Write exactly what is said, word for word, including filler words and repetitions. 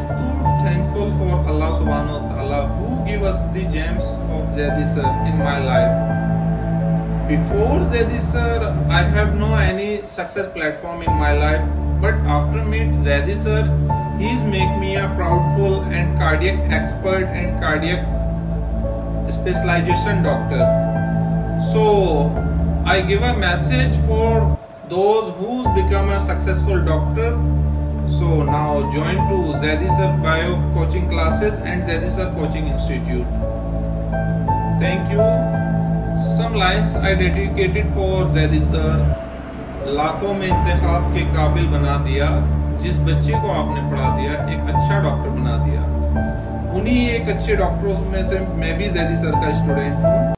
too thankful for Allah subhanahu wa ta'ala who give us the gems of Zaidi sir in my life. Before Zaidi sir, I have no any success platform in my life, but after meet Zaidi sir, he is make me a proudful and cardiac expert and cardiac specialization doctor. So I give a message for those who's become a successful doctor. So now join to Zaidi sir bio coaching classes and Zaidi sir coaching institute. Thank you. Some lines I dedicated for Zaidi sir. लाखों में इंतखाब के काबिल बना दिया, जिस बच्चे को आपने पढ़ा दिया एक अच्छा डॉक्टर बना दिया। उन्हीं एक अच्छे डॉक्टरों में से मैं भी ज़ैदी सर का स्टूडेंट हूँ।